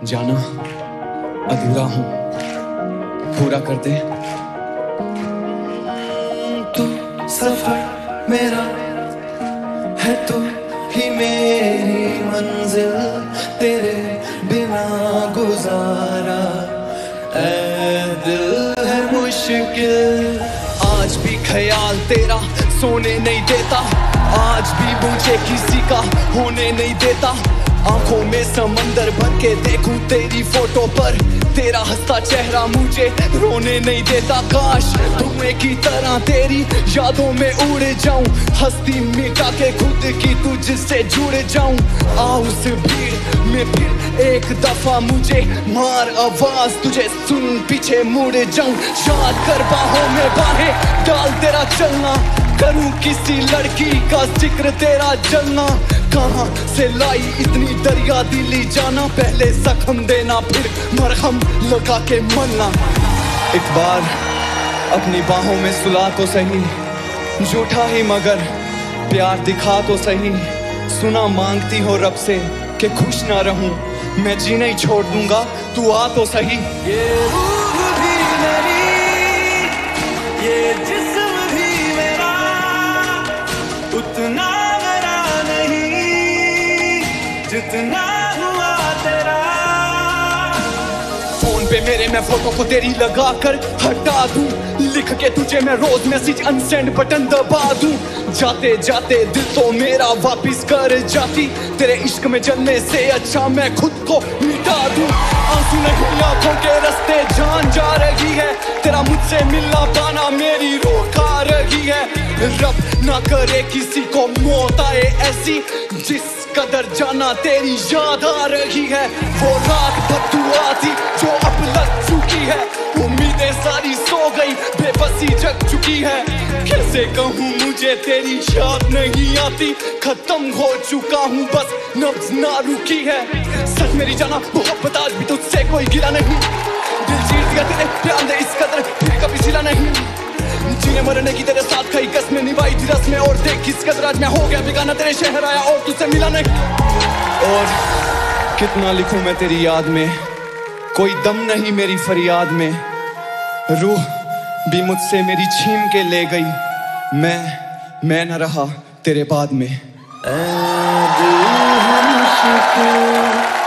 जाना अधूरा हूँ, पूरा कर दे। तू सफर मेरा है, तू ही मेरी मंजिल, तेरे बिना गुजारा ऐ दिल है मुश्किल। आज भी ख्याल तेरा सोने नहीं देता, आज भी मुझे किसी का होने नहीं देता। आंखों में समंदर भर के देखूं तेरी फोटो पर, तेरा हंसता चेहरा मुझे रोने नहीं देता। काश धुएं की तरह तेरी यादों में उड़ जाऊं, हस्ती मिटा के खुद की तुझसे जुड़ जाऊं। आ उस भीड़ में फिर एक दफा मुझे मार आवाज, तुझे सुन पीछे मुड़ जाऊं। याद कर बाहों में बाहें डाल तेरा चलना, करूं किसी लड़की का जिक्र तेरा जलना। कहां से लाई इतनी दरिया दिली जाना, पहले जख्म देना फिर मरहम लगा के मरना। एक बार अपनी बाहों में सुला तो सही, झूठा ही मगर प्यार दिखा तो सही। सुना मांगती हो रब से कि खुश ना रहूं, मैं जीना ही छोड़ दूंगा, तू आ तो सही। ये रूह भी मेरी, ये जिस्म भी मेरा, उतना मेरा नहीं जितना हुआ तेरा। फोन पे मेरे मैं फोटो को तेरी लगा कर हटा दूं, लिख के तुझे मैं रोज मैसेज अनसेंड बटन दबा दूं। जाते जाते दिल तो मेरा वापिस कर जाती, तेरे इश्क में जलने से अच्छा मैं खुद को मिटा दूं। आंसू नहीं आंखों के रास्ते जान जा रही है, तेरा मुझसे मिलना पाना मेरी रोक खा रही है। रब ना करे किसी को मौत आए ऐसी, जिस कदर जाना तेरी याद आ रही है। वो रात बददुआ थी जो अब लग चुकी है, उम्मीदें सारी सो गई, बेबसी जग चुकी है। कैसे कहूँ मुझे तेरी याद नहीं आती, खत्म हो चुका हूँ बस नब्ज ना रुकी है। सच मेरी जाना मोहब्बत आज भी तुझसे कोई गिला नहीं, दिल चीर दिया तेरे प्यार ने इस कदर फिर कभी सिला नहीं। जीने मरने की तेरे साथ खाई कसमें निभाई थी रस्में, और देख किस कदर आज मैं हो गया बेगाना, तेरे शहर आया और तुझसे मिला नहीं। और कितना लिखूं मैं तेरी याद में, कोई दम नहीं मेरी फरियाद में। रूह भी मुझसे मेरी छीन के ले गई, मैं न रहा तेरे बाद में। ऐ दिल है मुश्किल।